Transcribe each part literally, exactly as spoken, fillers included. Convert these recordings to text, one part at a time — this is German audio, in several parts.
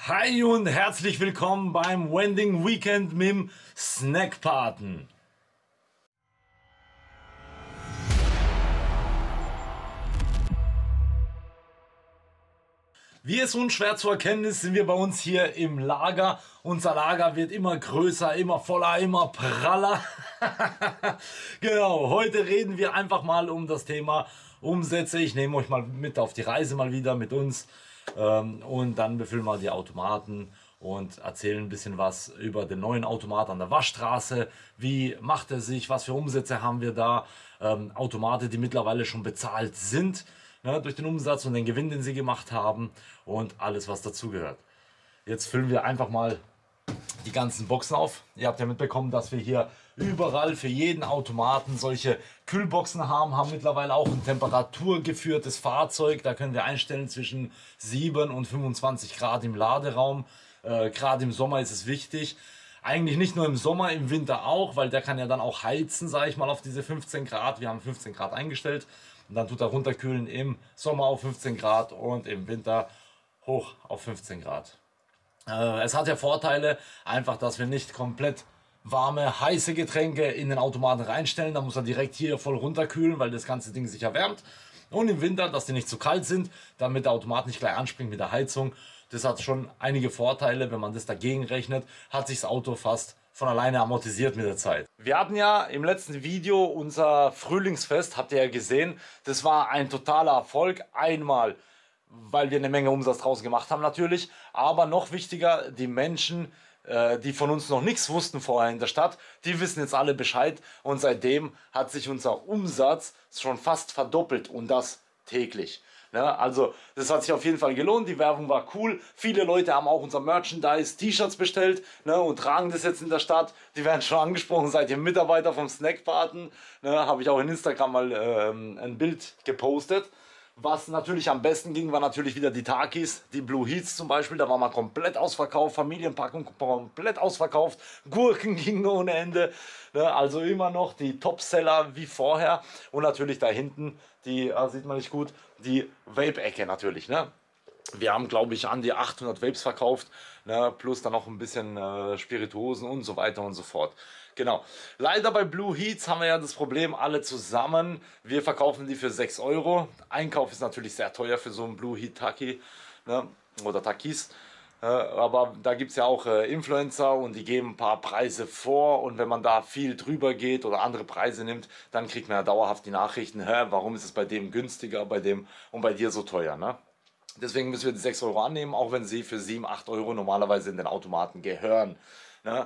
Hi und herzlich willkommen beim Wending Weekend mit dem Snackpaten. Wie es unschwer zu erkennen ist, sind wir bei uns hier im Lager. Unser Lager wird immer größer, immer voller, immer praller. Genau, heute reden wir einfach mal um das Thema Umsätze. Ich nehme euch mal mit auf die Reise mal wieder mit uns. Und dann befüllen wir die Automaten und erzählen ein bisschen was über den neuen Automat an der Waschstraße. Wie macht er sich? Was für Umsätze haben wir da? Ähm, Automate, die mittlerweile schon bezahlt sind, ne, durch den Umsatz und den Gewinn, den sie gemacht haben und alles, was dazugehört. Jetzt füllen wir einfach mal die ganzen Boxen auf. Ihr habt ja mitbekommen, dass wir hier überall für jeden Automaten solche Kühlboxen haben, haben mittlerweile auch ein temperaturgeführtes Fahrzeug. Da können wir einstellen zwischen sieben und fünfundzwanzig Grad im Laderaum. Äh, Gerade im Sommer ist es wichtig. Eigentlich nicht nur im Sommer, im Winter auch, weil der kann ja dann auch heizen, sage ich mal, auf diese fünfzehn Grad. Wir haben fünfzehn Grad eingestellt und dann tut er runterkühlen im Sommer auf fünfzehn Grad und im Winter hoch auf fünfzehn Grad. Es hat ja Vorteile, einfach, dass wir nicht komplett warme, heiße Getränke in den Automaten reinstellen. Da muss er direkt hier voll runterkühlen, weil das ganze Ding sich erwärmt. Und im Winter, dass die nicht zu kalt sind, damit der Automat nicht gleich anspringt mit der Heizung. Das hat schon einige Vorteile. Wenn man das dagegen rechnet, hat sich das Auto fast von alleine amortisiert mit der Zeit. Wir hatten ja im letzten Video unser Frühlingsfest, habt ihr ja gesehen. Das war ein totaler Erfolg. Einmal, weil wir eine Menge Umsatz draus gemacht haben natürlich, aber noch wichtiger, die Menschen, äh, die von uns noch nichts wussten vorher in der Stadt, die wissen jetzt alle Bescheid und seitdem hat sich unser Umsatz schon fast verdoppelt und das täglich. Ne? Also das hat sich auf jeden Fall gelohnt, die Werbung war cool, viele Leute haben auch unser Merchandise, T-Shirts bestellt, ne, und tragen das jetzt in der Stadt, die werden schon angesprochen, seid ihr Mitarbeiter vom Snackpaten, ne, habe ich auch in Instagram mal ähm, ein Bild gepostet. Was natürlich am besten ging, war natürlich wieder die Takis, die Blue Heats zum Beispiel, da war mal komplett ausverkauft, Familienpackung komplett ausverkauft, Gurken gingen ohne Ende, ne? Also immer noch die Topseller wie vorher und natürlich da hinten, die ah, sieht man nicht gut, die Vape-Ecke natürlich, ne? Wir haben, glaube ich, an die achthundert Vapes verkauft, ne, plus dann noch ein bisschen äh, Spirituosen und so weiter und so fort. Genau. Leider bei Blue Heats haben wir ja das Problem, alle zusammen. Wir verkaufen die für sechs Euro. Einkauf ist natürlich sehr teuer für so einen Blue Heat Taki, ne, oder Takis. Äh, aber da gibt es ja auch äh, Influencer und die geben ein paar Preise vor. Und wenn man da viel drüber geht oder andere Preise nimmt, dann kriegt man ja dauerhaft die Nachrichten, hä, warum ist es bei dem günstiger, bei dem und bei dir so teuer, ne? Deswegen müssen wir die sechs Euro annehmen, auch wenn sie für sieben, acht Euro normalerweise in den Automaten gehören. Ne?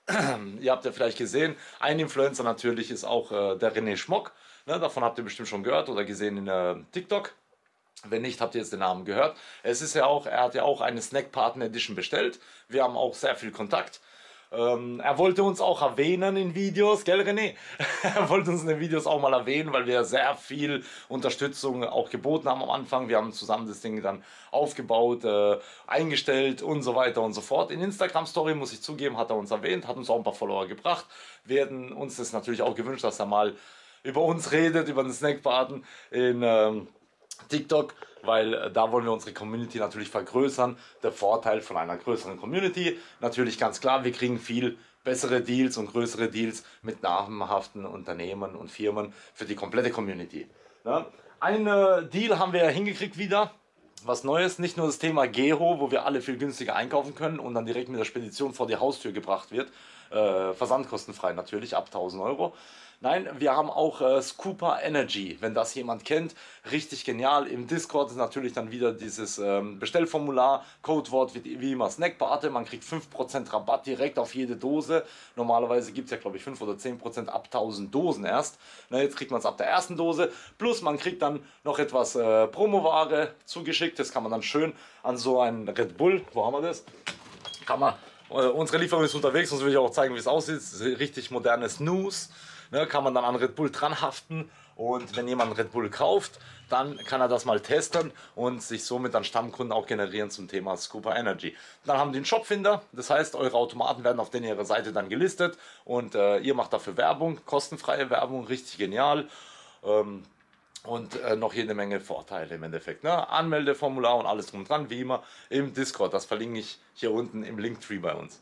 Ihr habt ja vielleicht gesehen, ein Influencer natürlich ist auch äh, der René Schmock. Ne? Davon habt ihr bestimmt schon gehört oder gesehen in äh, TikTok. Wenn nicht, habt ihr jetzt den Namen gehört. Es ist ja auch, er hat ja auch eine Snackpaten Edition bestellt. Wir haben auch sehr viel Kontakt. Ähm, er wollte uns auch erwähnen in Videos, gell René? Er wollte uns in den Videos auch mal erwähnen, weil wir sehr viel Unterstützung auch geboten haben am Anfang. Wir haben zusammen das Ding dann aufgebaut, äh, eingestellt und so weiter und so fort. In Instagram Story, muss ich zugeben, hat er uns erwähnt, hat uns auch ein paar Follower gebracht. Wir hätten uns das natürlich auch gewünscht, dass er mal über uns redet, über den Snackpaten in ähm, TikTok, weil äh, da wollen wir unsere Community natürlich vergrößern. Der Vorteil von einer größeren Community, natürlich ganz klar, wir kriegen viel bessere Deals und größere Deals mit namhaften Unternehmen und Firmen für die komplette Community. Ja? Ein äh, Deal haben wir hingekriegt wieder, was Neues, nicht nur das Thema Gero, wo wir alle viel günstiger einkaufen können und dann direkt mit der Spedition vor die Haustür gebracht wird, äh, versandkostenfrei natürlich, ab tausend Euro. Nein, wir haben auch äh, Scooper Energy, wenn das jemand kennt, richtig genial. Im Discord ist natürlich dann wieder dieses ähm, Bestellformular, Codewort wie, wie immer Snackpate, man kriegt fünf Prozent Rabatt direkt auf jede Dose. Normalerweise gibt es ja, glaube ich, fünf oder zehn Prozent ab tausend Dosen erst. Na, jetzt kriegt man es ab der ersten Dose, plus man kriegt dann noch etwas äh, Promoware zugeschickt. Das kann man dann schön an so einen Red Bull, wo haben wir das? Kann man, äh, unsere Lieferung ist unterwegs, sonst will ich auch zeigen, wie es aussieht. Das ist richtig modernes Snooze. Ne, kann man dann an Red Bull dran haften und wenn jemand Red Bull kauft, dann kann er das mal testen und sich somit dann Stammkunden auch generieren zum Thema Scooper Energy. Dann haben die einen Shopfinder, das heißt, eure Automaten werden auf den ihrer Seite dann gelistet und äh, ihr macht dafür Werbung, kostenfreie Werbung, richtig genial. Ähm, Und äh, noch jede Menge Vorteile im Endeffekt. Ne? Anmeldeformular und alles drum und dran, wie immer im Discord. Das verlinke ich hier unten im Linktree bei uns.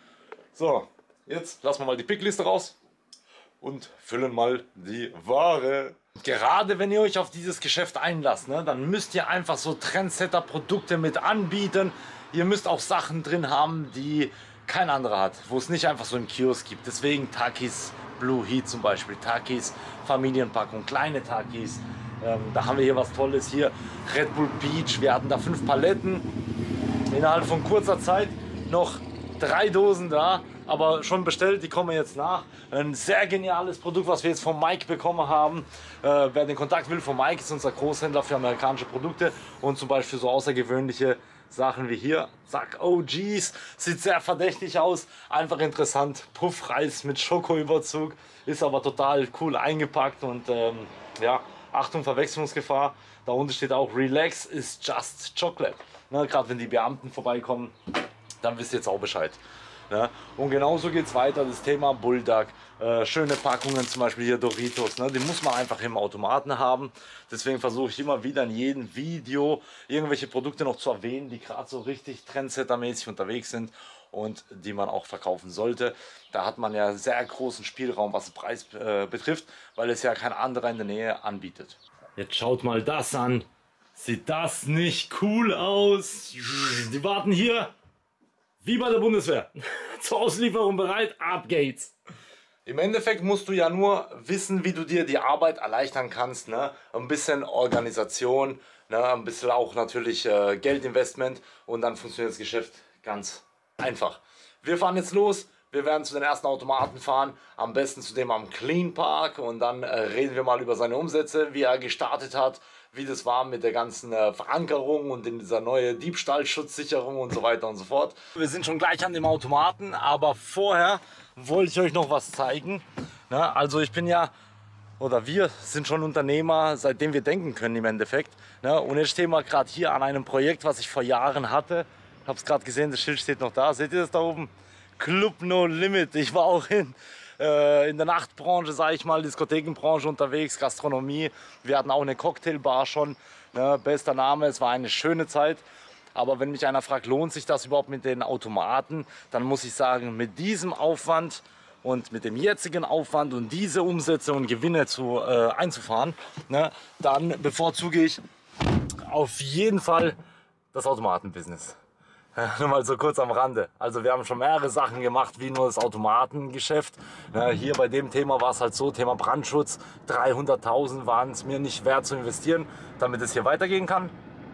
So, jetzt lassen wir mal die Pickliste raus und füllen mal die Ware. Gerade wenn ihr euch auf dieses Geschäft einlasst, ne, dann müsst ihr einfach so Trendsetter-Produkte mit anbieten. Ihr müsst auch Sachen drin haben, die kein anderer hat, wo es nicht einfach so im Kiosk gibt. Deswegen Takis Blue Heat zum Beispiel, Takis Familienpackung, kleine Takis. Ähm, da haben wir hier was Tolles hier, Red Bull Peach. Wir hatten da fünf Paletten, innerhalb von kurzer Zeit noch drei Dosen da, aber schon bestellt, die kommen jetzt nach. Ein sehr geniales Produkt, was wir jetzt von Mike bekommen haben. Äh, wer den Kontakt will, von Mike ist unser Großhändler für amerikanische Produkte und zum Beispiel so außergewöhnliche Sachen wie hier, zack, O Gs, sieht sehr verdächtig aus, einfach interessant, Puffreis mit Schokoüberzug, ist aber total cool eingepackt und ähm, ja, Achtung, Verwechslungsgefahr, da unten steht auch Relax is just chocolate, ne, gerade wenn die Beamten vorbeikommen, dann wisst ihr jetzt auch Bescheid. Ne? Und genauso geht es weiter, das Thema Bulldog, äh, schöne Packungen, zum Beispiel hier Doritos, ne? Die muss man einfach im Automaten haben, deswegen versuche ich immer wieder in jedem Video irgendwelche Produkte noch zu erwähnen, die gerade so richtig Trendsetter-mäßig unterwegs sind und die man auch verkaufen sollte. Da hat man ja sehr großen Spielraum, was den Preis äh, betrifft, weil es ja kein anderer in der Nähe anbietet. Jetzt schaut mal das an, sieht das nicht cool aus? Die warten hier wie bei der Bundeswehr. Zur Auslieferung bereit, ab geht's. Im Endeffekt musst du ja nur wissen, wie du dir die Arbeit erleichtern kannst. Ne? Ein bisschen Organisation, ne? Ein bisschen auch natürlich äh, Geldinvestment und dann funktioniert das Geschäft ganz einfach. Wir fahren jetzt los. Wir werden zu den ersten Automaten fahren, am besten zu dem am Clean Park und dann äh, reden wir mal über seine Umsätze, wie er gestartet hat, wie das war mit der ganzen äh, Verankerung und in dieser neue Diebstahlschutzsicherung und so weiter und so fort. Wir sind schon gleich an dem Automaten, aber vorher wollte ich euch noch was zeigen. Na, also ich bin ja, oder wir sind schon Unternehmer, seitdem wir denken können im Endeffekt. Na, und jetzt stehen wir gerade hier an einem Projekt, was ich vor Jahren hatte. Ich habe es gerade gesehen, das Schild steht noch da. Seht ihr das da oben? Club No Limit. Ich war auch in, äh, in der Nachtbranche, sage ich mal, Diskothekenbranche unterwegs, Gastronomie. Wir hatten auch eine Cocktailbar schon. Ne, bester Name, es war eine schöne Zeit. Aber wenn mich einer fragt, lohnt sich das überhaupt mit den Automaten, dann muss ich sagen, mit diesem Aufwand und mit dem jetzigen Aufwand und diese Umsätze und Gewinne zu, äh, einzufahren, ne, dann bevorzuge ich auf jeden Fall das Automatenbusiness. Nur mal so kurz am Rande. Also wir haben schon mehrere Sachen gemacht, wie nur das Automatengeschäft. Ja, hier bei dem Thema war es halt so, Thema Brandschutz. dreihunderttausend waren es mir nicht wert zu investieren, damit es hier weitergehen kann.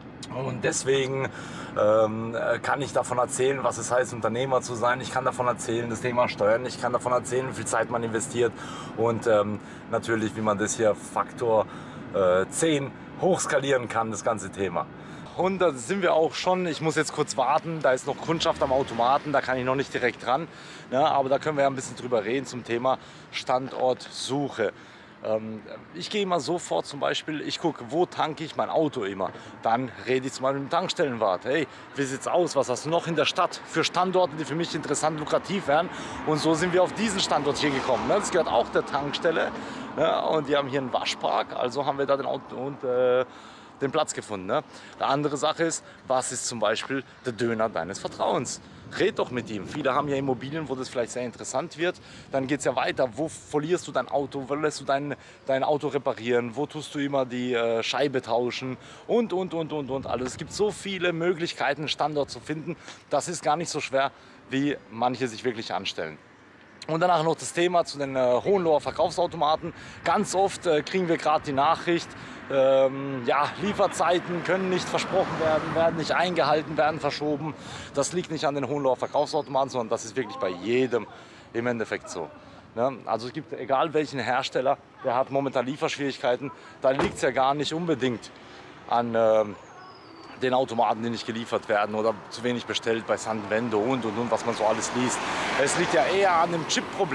Und deswegen ähm, kann ich davon erzählen, was es heißt, Unternehmer zu sein. Ich kann davon erzählen, das Thema Steuern. Ich kann davon erzählen, wie viel Zeit man investiert. Und ähm, natürlich, wie man das hier Faktor äh, zehn hochskalieren kann, das ganze Thema. Und da sind wir auch schon. Ich muss jetzt kurz warten, da ist noch Kundschaft am Automaten, da kann ich noch nicht direkt dran. Ja, aber da können wir ja ein bisschen drüber reden zum Thema Standortsuche. Ähm, ich gehe immer so vor, zum Beispiel, ich gucke, wo tanke ich mein Auto immer. Dann rede ich zum Beispiel mit dem Tankstellenwart. Hey, wie sieht's aus? Was hast du noch in der Stadt für Standorte, die für mich interessant, lukrativ wären? Und so sind wir auf diesen Standort hier gekommen. Ne? Das gehört auch der Tankstelle. Ja, und die haben hier einen Waschpark, also haben wir da den Auto und äh, den Platz gefunden. Ne? Eine andere Sache ist, was ist zum Beispiel der Döner deines Vertrauens? Red doch mit ihm. Viele haben ja Immobilien, wo das vielleicht sehr interessant wird. Dann geht es ja weiter. Wo verlierst du dein Auto? Wo lässt du dein, dein Auto reparieren? Wo tust du immer die äh, Scheibe tauschen? Und, und, und, und, und. Also es gibt so viele Möglichkeiten, einen Standort zu finden. Das ist gar nicht so schwer, wie manche sich wirklich anstellen. Und danach noch das Thema zu den äh, Hohenloher Verkaufsautomaten. Ganz oft äh, kriegen wir gerade die Nachricht, ähm, ja, Lieferzeiten können nicht versprochen werden, werden nicht eingehalten, werden verschoben. Das liegt nicht an den Hohenloher Verkaufsautomaten, sondern das ist wirklich bei jedem im Endeffekt so. Ne? Also es gibt, egal welchen Hersteller, der hat momentan Lieferschwierigkeiten, da liegt es ja gar nicht unbedingt an ähm, den Automaten, die nicht geliefert werden oder zu wenig bestellt bei Sanvendo und und und, was man so alles liest. Es liegt ja eher an dem Chip-Problem.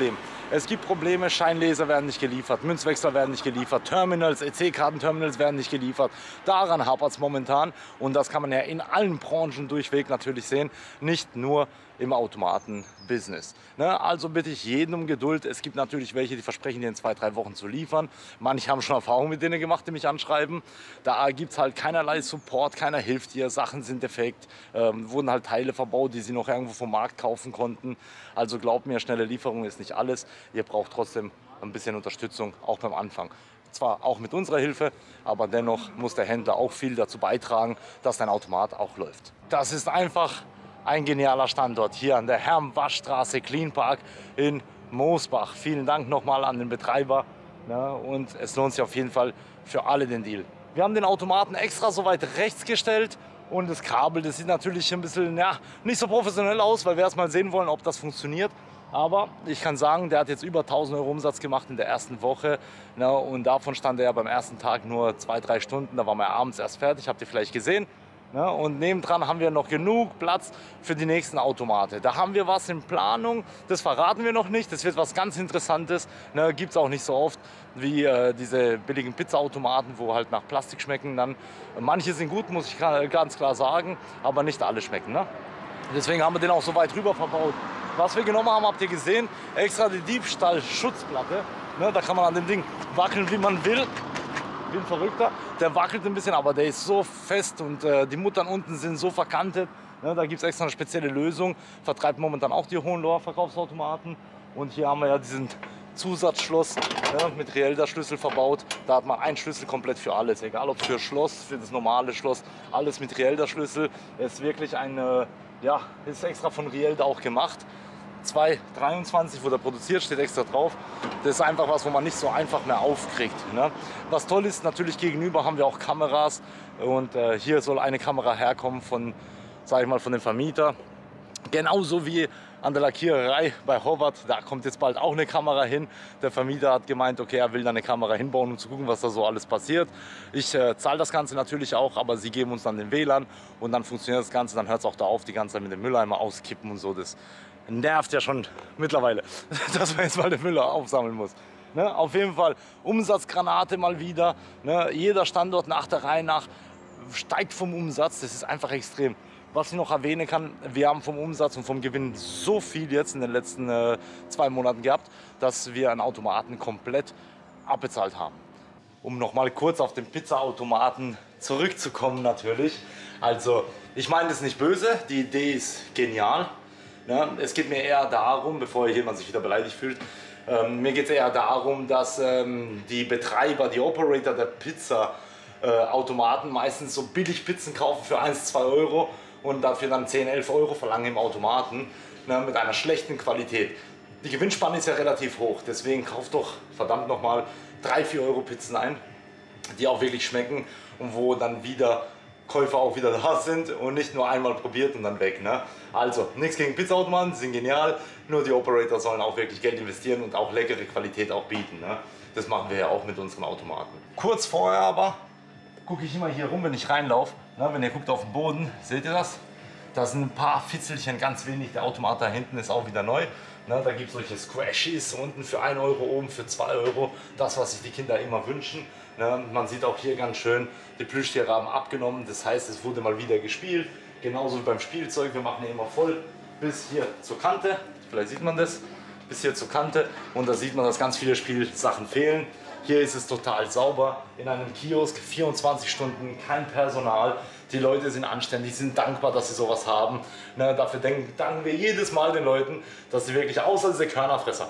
Es gibt Probleme, Scheinleser werden nicht geliefert, Münzwechsler werden nicht geliefert, Terminals, E C-Karten-Terminals werden nicht geliefert. Daran hapert es momentan und das kann man ja in allen Branchen durchweg natürlich sehen, nicht nur im Automaten-Business. Ne? Also bitte ich jeden um Geduld. Es gibt natürlich welche, die versprechen dir in zwei, drei Wochen zu liefern. Manche haben schon Erfahrungen mit denen gemacht, die mich anschreiben. Da gibt es halt keinerlei Support, keiner hilft dir, Sachen sind defekt, ähm, wurden halt Teile verbaut, die sie noch irgendwo vom Markt kaufen konnten. Also glaubt mir, schnelle Lieferung ist nicht alles. Ihr braucht trotzdem ein bisschen Unterstützung, auch beim Anfang. Zwar auch mit unserer Hilfe, aber dennoch muss der Händler auch viel dazu beitragen, dass dein Automat auch läuft. Das ist einfach ein genialer Standort hier an der Herm-Wasch-Straße Clean Park in Mosbach. Vielen Dank nochmal an den Betreiber, ja, und es lohnt sich auf jeden Fall für alle den Deal. Wir haben den Automaten extra so weit rechts gestellt und das Kabel, das sieht natürlich ein bisschen, ja, nicht so professionell aus, weil wir erst mal sehen wollen, ob das funktioniert. Aber ich kann sagen, der hat jetzt über tausend Euro Umsatz gemacht in der ersten Woche, ja, und davon stand er ja beim ersten Tag nur zwei, drei Stunden, da waren wir abends erst fertig, habt ihr vielleicht gesehen. Ja, und nebendran haben wir noch genug Platz für die nächsten Automate. Da haben wir was in Planung, das verraten wir noch nicht. Das wird was ganz Interessantes. Ne, gibt es auch nicht so oft wie äh, diese billigen Pizzaautomaten, wo halt nach Plastik schmecken. Dann, manche sind gut, muss ich ganz klar sagen, aber nicht alle schmecken. Ne? Deswegen haben wir den auch so weit rüber verbaut. Was wir genommen haben, habt ihr gesehen, extra die Diebstahl-Schutzplatte. Ne, da kann man an dem Ding wackeln, wie man will. Wie ein Verrückter. Der wackelt ein bisschen, aber der ist so fest und äh, die Muttern unten sind so verkantet. Ne, da gibt es extra eine spezielle Lösung. Vertreibt momentan auch die Hohenloher Verkaufsautomaten. Und hier haben wir ja diesen Zusatzschloss, ne, mit Rielda-Schlüssel verbaut. Da hat man einen Schlüssel komplett für alles. Egal ob für Schloss, für das normale Schloss, alles mit Rielda-Schlüssel. Ist wirklich eine, ja, ist extra von Rielda auch gemacht. zwei dreiundzwanzig wurde produziert, steht extra drauf. Das ist einfach was, wo man nicht so einfach mehr aufkriegt. Ne? Was toll ist, natürlich gegenüber haben wir auch Kameras und äh, hier soll eine Kamera herkommen von, sag ich mal, von dem Vermieter. Genauso wie an der Lackiererei bei Horvath, da kommt jetzt bald auch eine Kamera hin. Der Vermieter hat gemeint, okay, er will da eine Kamera hinbauen, um zu gucken, was da so alles passiert. Ich äh, zahle das Ganze natürlich auch, aber sie geben uns dann den W L A N und dann funktioniert das Ganze. Dann hört es auch da auf, die ganze Zeit mit dem Mülleimer auskippen und so. Das nervt ja schon mittlerweile, dass man jetzt mal den Müll aufsammeln muss. Ne? Auf jeden Fall Umsatzgranate mal wieder. Ne? Jeder Standort nach der Reihe nach steigt vom Umsatz. Das ist einfach extrem. Was ich noch erwähnen kann, wir haben vom Umsatz und vom Gewinn so viel jetzt in den letzten äh, zwei Monaten gehabt, dass wir einen Automaten komplett abbezahlt haben. Um noch mal kurz auf den Pizzaautomaten zurückzukommen natürlich. Also ich meine das nicht böse, die Idee ist genial. Ja, es geht mir eher darum, bevor jemand sich wieder beleidigt fühlt, ähm, mir geht es eher darum, dass ähm, die Betreiber, die Operator der Pizza-Automaten äh, meistens so billig Pizzen kaufen für eins, zwei Euro und dafür dann zehn, elf Euro verlangen im Automaten, ne, mit einer schlechten Qualität. Die Gewinnspanne ist ja relativ hoch, deswegen kauft doch verdammt nochmal drei, vier Euro Pizzen ein, die auch wirklich schmecken und wo dann wieder Käufer auch wieder da sind und nicht nur einmal probiert und dann weg. Ne? Also nichts gegen Pizzaautomaten, die sind genial, nur die Operator sollen auch wirklich Geld investieren und auch leckere Qualität auch bieten. Ne? Das machen wir ja auch mit unseren Automaten. Kurz vorher aber gucke ich immer hier rum, wenn ich reinlaufe. Ne? Wenn ihr guckt auf den Boden, seht ihr das? Da sind ein paar Fitzelchen, ganz wenig. Der Automat da hinten ist auch wieder neu. Ne? Da gibt es solche Squashies unten für ein Euro, oben für zwei Euro. Das, was sich die Kinder immer wünschen. Ne? Man sieht auch hier ganz schön, die Plüschtiere haben abgenommen. Das heißt, es wurde mal wieder gespielt. Genauso wie beim Spielzeug. Wir machen hier immer voll bis hier zur Kante. Vielleicht sieht man das. Bis hier zur Kante. Und da sieht man, dass ganz viele Spielsachen fehlen. Hier ist es total sauber. In einem Kiosk vierundzwanzig Stunden, kein Personal. Die Leute sind anständig, sind dankbar, dass sie sowas haben. Ne, dafür denken, danken wir jedes Mal den Leuten, dass sie wirklich, außer diese Körnerfresser,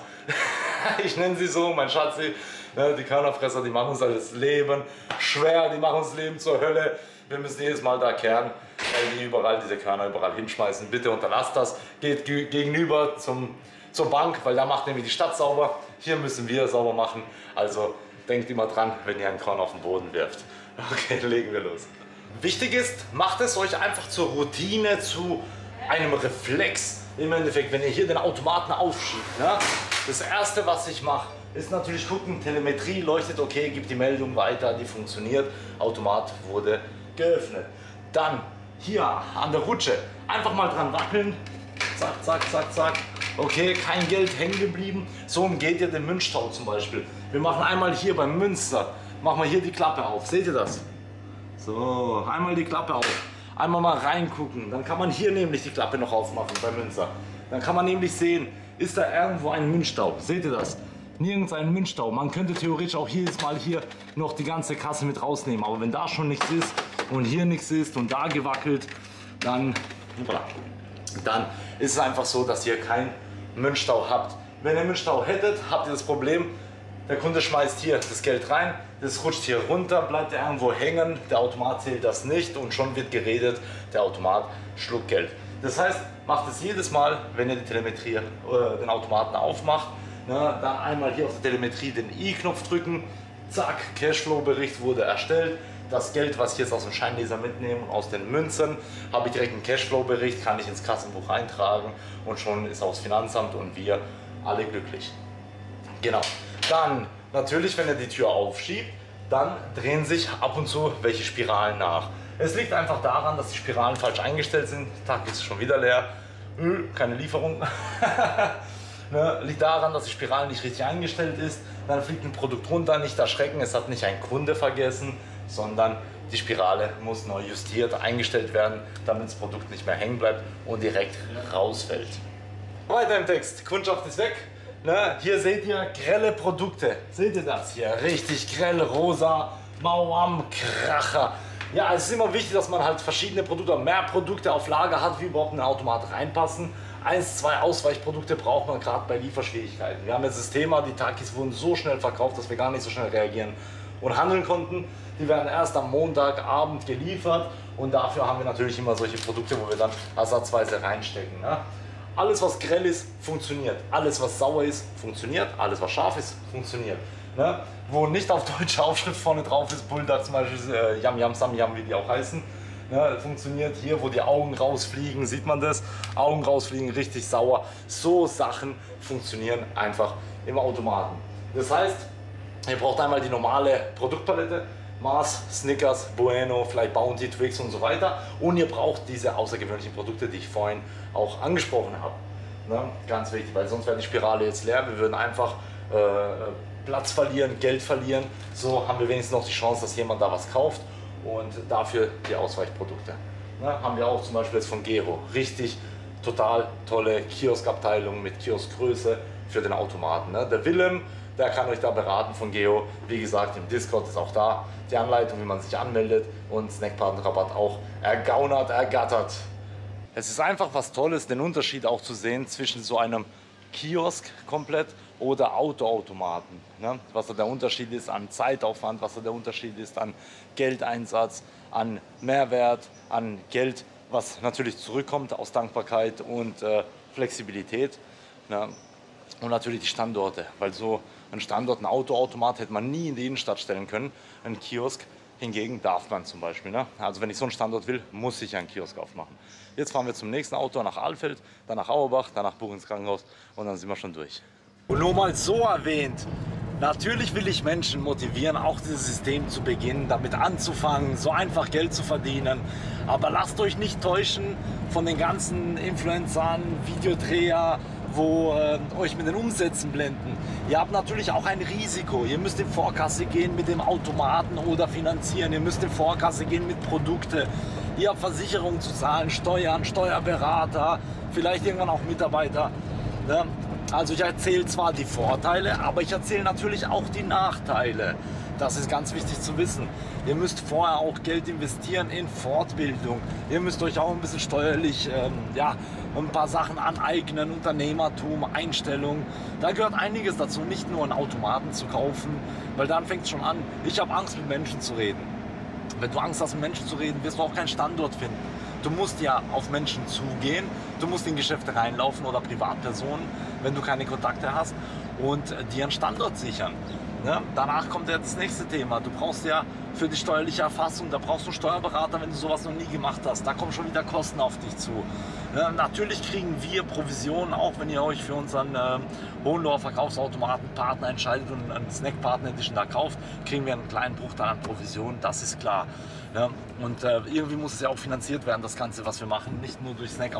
ich nenne sie so, mein Schatzi, ne, die Körnerfresser, die machen uns das Leben schwer, die machen uns das Leben zur Hölle. Wir müssen jedes Mal da kehren, weil die überall diese Körner überall hinschmeißen. Bitte unterlasst das, geht gegenüber zum, zur Bank, weil da macht nämlich die Stadt sauber. Hier müssen wir sauber machen, also denkt immer dran, wenn ihr einen Korn auf den Boden wirft. Okay, legen wir los. Wichtig ist, macht es euch einfach zur Routine, zu einem Reflex. Im Endeffekt, wenn ihr hier den Automaten aufschiebt. Ne? Das erste, was ich mache, ist natürlich gucken, Telemetrie leuchtet, okay, gibt die Meldung weiter, die funktioniert. Automat wurde geöffnet. Dann hier an der Rutsche einfach mal dran wackeln. Zack, zack, zack, zack. Okay, kein Geld hängen geblieben. So umgeht ihr den Münzstau zum Beispiel. Wir machen einmal hier beim Münster, machen wir hier die Klappe auf. Seht ihr das? So, einmal die Klappe auf. Einmal mal reingucken. Dann kann man hier nämlich die Klappe noch aufmachen beim Münster. Dann kann man nämlich sehen, ist da irgendwo ein Münzstau. Seht ihr das? Nirgends ein Münzstau. Man könnte theoretisch auch jedes Mal hier noch die ganze Kasse mit rausnehmen. Aber wenn da schon nichts ist und hier nichts ist und da gewackelt, dann, dann ist es einfach so, dass ihr keinen Münzstau habt. Wenn ihr Münzstau hättet, habt ihr das Problem, der Kunde schmeißt hier das Geld rein, das rutscht hier runter, bleibt irgendwo hängen, der Automat zählt das nicht und schon wird geredet, der Automat schluckt Geld. Das heißt, macht es jedes Mal, wenn ihr die Telemetrie, äh, den Automaten aufmacht, ne, dann einmal hier auf der Telemetrie den I-Knopf drücken, zack, Cashflow-Bericht wurde erstellt. Das Geld, was ich jetzt aus dem Scheinleser mitnehme und aus den Münzen, habe ich direkt einen Cashflow-Bericht, kann ich ins Kassenbuch eintragen und schon ist auch das Finanzamt und wir alle glücklich. Genau. Dann natürlich, wenn ihr die Tür aufschiebt, dann drehen sich ab und zu welche Spiralen nach. Es liegt einfach daran, dass die Spiralen falsch eingestellt sind. Der Tag ist schon wieder leer, keine Lieferung. Ne, liegt daran, dass die Spirale nicht richtig eingestellt ist. Dann fliegt ein Produkt runter, nicht erschrecken, es hat nicht ein Kunde vergessen, sondern die Spirale muss neu justiert, eingestellt werden, damit das Produkt nicht mehr hängen bleibt und direkt rausfällt. Weiter im Text, Kundschaft ist weg. Ne, hier seht ihr grelle Produkte. Seht ihr das hier? Richtig grell, rosa, Mauam, Kracher. Ja, es ist immer wichtig, dass man halt verschiedene Produkte, mehr Produkte auf Lager hat, wie überhaupt in den Automat reinpassen. Eins, zwei Ausweichprodukte braucht man gerade bei Lieferschwierigkeiten. Wir haben jetzt das Thema, die Takis wurden so schnell verkauft, dass wir gar nicht so schnell reagieren und handeln konnten. Die werden erst am Montagabend geliefert und dafür haben wir natürlich immer solche Produkte, wo wir dann ersatzweise reinstecken. Ne? Alles, was grell ist, funktioniert. Alles, was sauer ist, funktioniert. Alles, was scharf ist, funktioniert. Ne? Wo nicht auf deutsche Aufschrift vorne drauf ist, Bulldog zum Beispiel, äh, Yam Yam Sam Yam, wie die auch heißen. Ne? Funktioniert hier, wo die Augen rausfliegen, sieht man das? Augen rausfliegen, richtig sauer. So Sachen funktionieren einfach im Automaten. Das heißt, ihr braucht einmal die normale Produktpalette. Mars, Snickers, Bueno, vielleicht Bounty, Twix und so weiter. Und ihr braucht diese außergewöhnlichen Produkte, die ich vorhin auch angesprochen habe. Ne? Ganz wichtig, weil sonst wäre die Spirale jetzt leer. Wir würden einfach äh, Platz verlieren, Geld verlieren. So haben wir wenigstens noch die Chance, dass jemand da was kauft. Und dafür die Ausweichprodukte. Ne? Haben wir auch zum Beispiel jetzt von Gero. Richtig total tolle Kioskabteilung mit Kioskgröße für den Automaten. Ne? Der Willem, der kann euch da beraten von Geo. Wie gesagt, im Discord ist auch da die Anleitung, wie man sich anmeldet und Snackpartner-Rabatt auch ergaunert, ergattert. Es ist einfach was Tolles, den Unterschied auch zu sehen zwischen so einem Kiosk komplett oder Autoautomaten. Ne? Was da der Unterschied ist an Zeitaufwand, was da der Unterschied ist an Geldeinsatz, an Mehrwert, an Geld, was natürlich zurückkommt aus Dankbarkeit und äh, Flexibilität. Ne? Und natürlich die Standorte, weil so ein Standort, ein Autoautomat hätte man nie in die Innenstadt stellen können. Ein Kiosk hingegen darf man zum Beispiel. Ne? Also wenn ich so einen Standort will, muss ich einen Kiosk aufmachen. Jetzt fahren wir zum nächsten Auto nach Alfeld, dann nach Auerbach, dann nach Buch ins Krankenhaus und dann sind wir schon durch. Und nur mal so erwähnt, natürlich will ich Menschen motivieren, auch dieses System zu beginnen, damit anzufangen, so einfach Geld zu verdienen. Aber lasst euch nicht täuschen von den ganzen Influencern, Videodreher, wo äh, euch mit den Umsätzen blenden. Ihr habt natürlich auch ein Risiko. Ihr müsst in Vorkasse gehen mit dem Automaten oder finanzieren. Ihr müsst in Vorkasse gehen mit Produkten. Ihr habt Versicherungen zu zahlen, Steuern, Steuerberater, vielleicht irgendwann auch Mitarbeiter. Ne? Also ich erzähle zwar die Vorteile, aber ich erzähle natürlich auch die Nachteile. Das ist ganz wichtig zu wissen. Ihr müsst vorher auch Geld investieren in Fortbildung. Ihr müsst euch auch ein bisschen steuerlich ähm, ja, ein paar Sachen aneignen, Unternehmertum, Einstellung. Da gehört einiges dazu, nicht nur einen Automaten zu kaufen, weil dann fängt es schon an, ich habe Angst mit Menschen zu reden. Wenn du Angst hast mit Menschen zu reden, wirst du auch keinen Standort finden. Du musst ja auf Menschen zugehen, du musst in Geschäfte reinlaufen oder Privatpersonen, wenn du keine Kontakte hast und dir einen Standort sichern. Ne? Danach kommt ja das nächste Thema. Du brauchst ja für die steuerliche Erfassung, da brauchst du einen Steuerberater, wenn du sowas noch nie gemacht hast. Da kommen schon wieder Kosten auf dich zu. Ne? Natürlich kriegen wir Provisionen, auch wenn ihr euch für unseren äh, Hohenloher Verkaufsautomaten Partner entscheidet und einen Snackpartner Edition da kauft, kriegen wir einen kleinen Bruchteil an Provisionen, das ist klar. Ja, und äh, irgendwie muss es ja auch finanziert werden, das Ganze, was wir machen. Nicht nur durch Snackautomaten,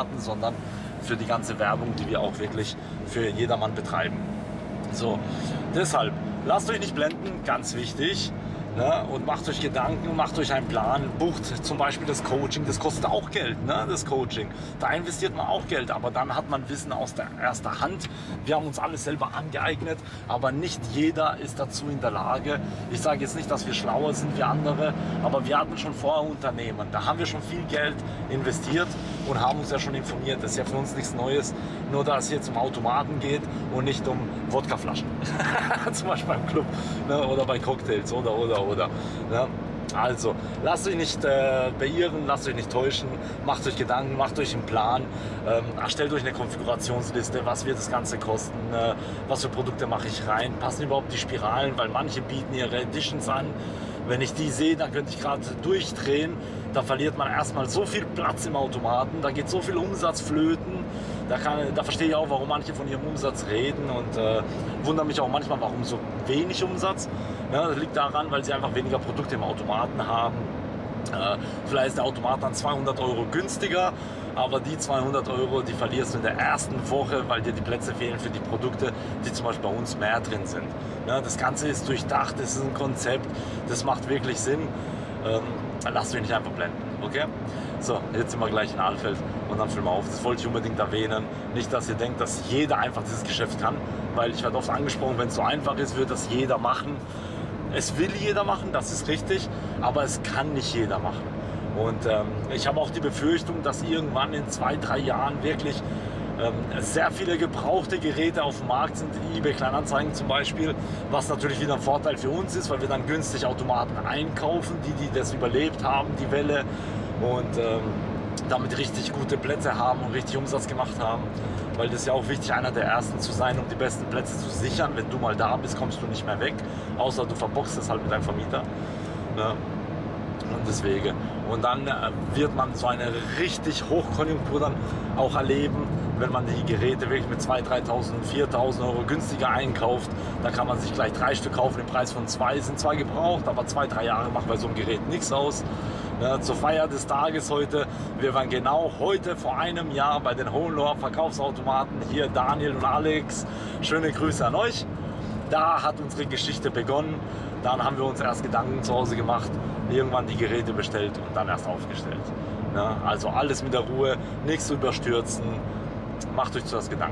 Automaten, sondern für die ganze Werbung, die wir auch wirklich für jedermann betreiben. So, deshalb, lasst euch nicht blenden, ganz wichtig. Ne? Und macht euch Gedanken, macht euch einen Plan, bucht zum Beispiel das Coaching, das kostet auch Geld, ne? Das Coaching. Da investiert man auch Geld, aber dann hat man Wissen aus der erster Hand. Wir haben uns alles selber angeeignet, aber nicht jeder ist dazu in der Lage. Ich sage jetzt nicht, dass wir schlauer sind wie andere, aber wir hatten schon vorher Unternehmen. Da haben wir schon viel Geld investiert und haben uns ja schon informiert. Das ist ja für uns nichts Neues, nur dass es jetzt um Automaten geht und nicht um Wodkaflaschen. Zum Beispiel beim Club, ne? Oder bei Cocktails oder oder oder. Ne? Also, lasst euch nicht äh, beirren, lasst euch nicht täuschen, macht euch Gedanken, macht euch einen Plan, ähm, erstellt euch eine Konfigurationsliste, was wird das Ganze kosten, äh, was für Produkte mache ich rein, passen überhaupt die Spiralen, weil manche bieten ihre Editions an. Wenn ich die sehe, dann könnte ich gerade durchdrehen. Da verliert man erstmal so viel Platz im Automaten, da geht so viel Umsatz flöten. Da, kann, da verstehe ich auch, warum manche von ihrem Umsatz reden und äh, wundere mich auch manchmal, warum so wenig Umsatz. Ja, das liegt daran, weil sie einfach weniger Produkte im Automaten haben. Äh, vielleicht ist der Automat dann zweihundert Euro günstiger, aber die zweihundert Euro, die verlierst du in der ersten Woche, weil dir die Plätze fehlen für die Produkte, die zum Beispiel bei uns mehr drin sind. Ja, das Ganze ist durchdacht, das ist ein Konzept, das macht wirklich Sinn. Ähm, lasst euch nicht einfach blenden, okay? So, jetzt sind wir gleich in Alfeld und dann filmen wir auf. Das wollte ich unbedingt erwähnen. Nicht, dass ihr denkt, dass jeder einfach dieses Geschäft kann, weil ich werde oft angesprochen, wenn es so einfach ist, wird das jeder machen. Es will jeder machen, das ist richtig, aber es kann nicht jeder machen. Und ähm, ich habe auch die Befürchtung, dass irgendwann in zwei, drei Jahren wirklich ähm, sehr viele gebrauchte Geräte auf dem Markt sind, eBay Kleinanzeigen zum Beispiel, was natürlich wieder ein Vorteil für uns ist, weil wir dann günstig Automaten einkaufen, die, die das überlebt haben, die Welle, und ähm, damit richtig gute Plätze haben und richtig Umsatz gemacht haben. Weil das ist ja auch wichtig, einer der Ersten zu sein, um die besten Plätze zu sichern. Wenn du mal da bist, kommst du nicht mehr weg, außer du verboxst es halt mit deinem Vermieter. Ne? Und deswegen. Und dann äh, wird man so eine richtig Hochkonjunktur dann auch erleben, wenn man die Geräte wirklich mit zweitausend, dreitausend, viertausend Euro günstiger einkauft. Da kann man sich gleich drei Stück kaufen, im Preis von zwei, sind zwar gebraucht, aber zwei, drei Jahre macht bei so einem Gerät nichts aus. Ja, zur Feier des Tages heute, wir waren genau heute vor einem Jahr bei den Hohenloher Verkaufsautomaten, hier Daniel und Alex, schöne Grüße an euch. Da hat unsere Geschichte begonnen, dann haben wir uns erst Gedanken zu Hause gemacht, irgendwann die Geräte bestellt und dann erst aufgestellt. Ja, also alles mit der Ruhe, nichts zu überstürzen, macht euch zuerst Gedanken.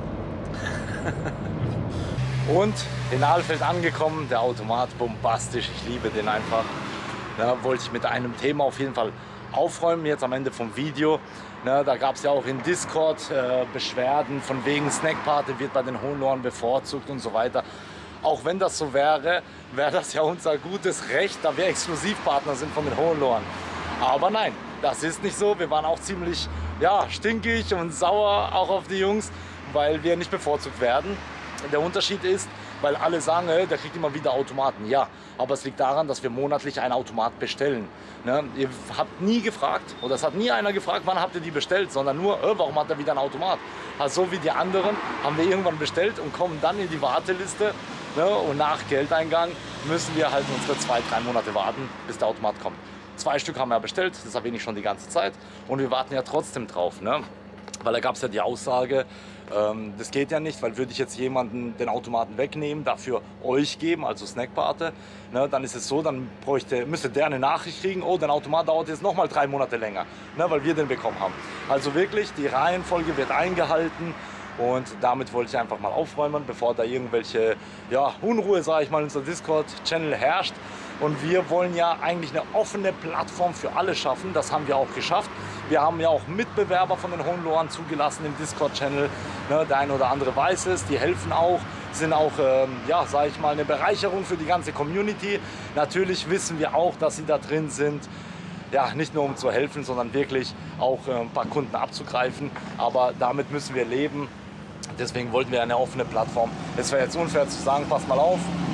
Und in Alfeld angekommen, der Automat bombastisch, ich liebe den einfach. Da wollte ich mit einem Thema auf jeden Fall aufräumen, jetzt am Ende vom Video. Ne, da gab es ja auch in Discord äh, Beschwerden von wegen Snackpate wird bei den Hohenlohern bevorzugt und so weiter. Auch wenn das so wäre, wäre das ja unser gutes Recht, da wir Exklusivpartner sind von den Hohenlohern. Aber nein, das ist nicht so. Wir waren auch ziemlich ja, stinkig und sauer auch auf die Jungs, weil wir nicht bevorzugt werden. Der Unterschied ist, weil alle sagen, der kriegt immer wieder Automaten. Ja, aber es liegt daran, dass wir monatlich einen Automat bestellen. Ne? Ihr habt nie gefragt, oder es hat nie einer gefragt, wann habt ihr die bestellt, sondern nur, äh, warum hat er wieder einen Automat? Also so wie die anderen haben wir irgendwann bestellt und kommen dann in die Warteliste. Ne? Und nach Geldeingang müssen wir halt unsere zwei, drei Monate warten, bis der Automat kommt. Zwei Stück haben wir bestellt, das erwähne ich schon die ganze Zeit. Und wir warten ja trotzdem drauf. Ne? Weil da gab es ja die Aussage, ähm, das geht ja nicht, weil würde ich jetzt jemanden den Automaten wegnehmen, dafür euch geben, also Snackpate, ne, dann ist es so, dann bräuchte, müsste der eine Nachricht kriegen, oh, dein Automat dauert jetzt nochmal drei Monate länger, ne, weil wir den bekommen haben. Also wirklich, die Reihenfolge wird eingehalten. Und damit wollte ich einfach mal aufräumen, bevor da irgendwelche ja, Unruhe, sage ich mal, in unserem Discord-Channel herrscht. Und wir wollen ja eigentlich eine offene Plattform für alle schaffen. Das haben wir auch geschafft. Wir haben ja auch Mitbewerber von den Hohenlohern zugelassen im Discord-Channel. Ne, der eine oder andere weiß es, die helfen auch, sind auch, ähm, ja, sage ich mal, eine Bereicherung für die ganze Community. Natürlich wissen wir auch, dass sie da drin sind. Ja, nicht nur um zu helfen, sondern wirklich auch äh, ein paar Kunden abzugreifen. Aber damit müssen wir leben. Deswegen wollten wir eine offene Plattform. Es wäre jetzt unfair zu sagen, pass mal auf,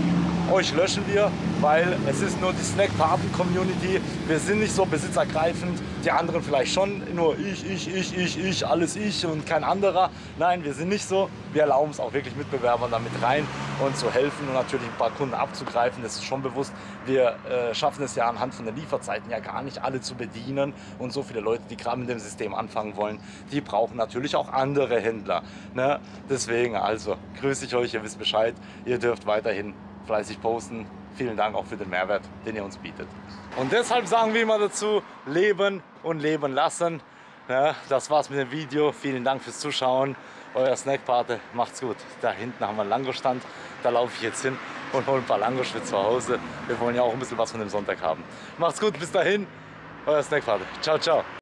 Euch löschen wir, weil es ist nur die Snackpaten-Community. Wir sind nicht so besitzergreifend, die anderen vielleicht schon, nur ich, ich, ich, ich, ich, alles ich und kein anderer. Nein, wir sind nicht so. Wir erlauben es auch wirklich Mitbewerbern damit rein und zu helfen und natürlich ein paar Kunden abzugreifen. Das ist schon bewusst. Wir äh, schaffen es ja anhand von den Lieferzeiten ja gar nicht alle zu bedienen und so viele Leute, die gerade mit dem System anfangen wollen, die brauchen natürlich auch andere Händler. Ne? Deswegen also grüße ich euch, ihr wisst Bescheid, ihr dürft weiterhin fleißig posten. Vielen Dank auch für den Mehrwert, den ihr uns bietet. Und deshalb sagen wir immer dazu, leben und leben lassen. Ja, das war's mit dem Video. Vielen Dank fürs Zuschauen. Euer Snackpate, macht's gut. Da hinten haben wir einen Langosch-Stand. Da laufe ich jetzt hin und hole ein paar Langosch für zu Hause. Wir wollen ja auch ein bisschen was von dem Sonntag haben. Macht's gut, bis dahin. Euer Snackpate. Ciao, ciao.